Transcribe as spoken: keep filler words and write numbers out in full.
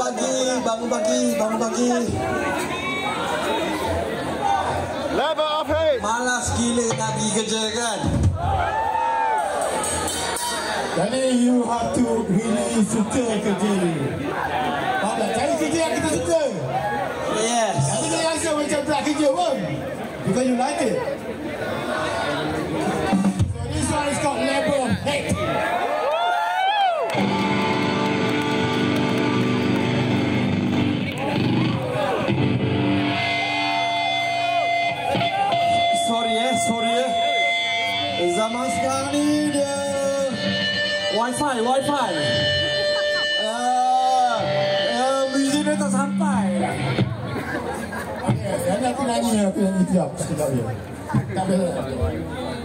pagi, bangun pagi, bangun pagi. Level of hate. Malas gila nak pergi kerja kan? Jadi you have to really suka kerja ni. Faham tak? Cari kerja yang kita suka. Yes. Jadi kita rasa macam tak kerja pun, because you like it. So this one is called level of hate. Sorry eh, sorry eh. Zaman sekarang ni dia Wi-Fi, Wi-Fi. Uh, uh, muzik dia tak sampai. Okay, yang ni aku nyanyi, aku nyanyi sekejap. Sekejap je. Tak boleh.